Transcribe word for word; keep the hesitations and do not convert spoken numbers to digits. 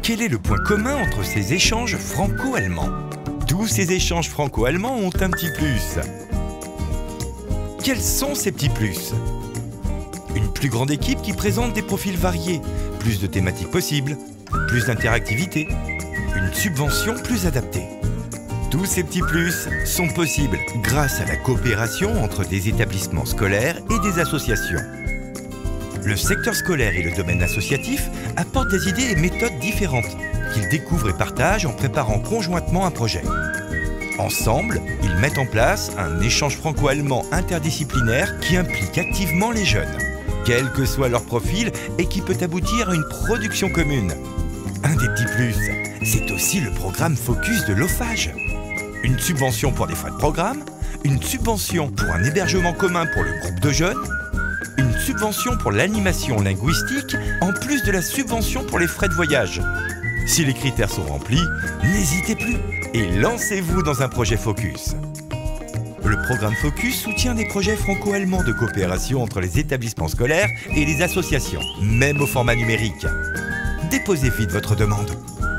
Quel est le point commun entre ces échanges franco-allemands? Tous ces échanges franco-allemands ont un petit plus. Quels sont ces petits plus? Une plus grande équipe qui présente des profils variés, plus de thématiques possibles, plus d'interactivité, une subvention plus adaptée. Tous ces petits plus sont possibles grâce à la coopération entre des établissements scolaires et des associations. Le secteur scolaire et le domaine associatif apportent des idées et méthodes différentes qu'ils découvrent et partagent en préparant conjointement un projet. Ensemble, ils mettent en place un échange franco-allemand interdisciplinaire qui implique activement les jeunes, quel que soit leur profil, et qui peut aboutir à une production commune. Un des petits plus, c'est aussi le programme Focus de l'O F A G. Une subvention pour des frais de programme, une subvention pour un hébergement commun pour le groupe de jeunes, une subvention pour l'animation linguistique, en plus de la subvention pour les frais de voyage. Si les critères sont remplis, n'hésitez plus et lancez-vous dans un projet Focus. Le programme Focus soutient des projets franco-allemands de coopération entre les établissements scolaires et les associations, même au format numérique. Déposez vite votre demande.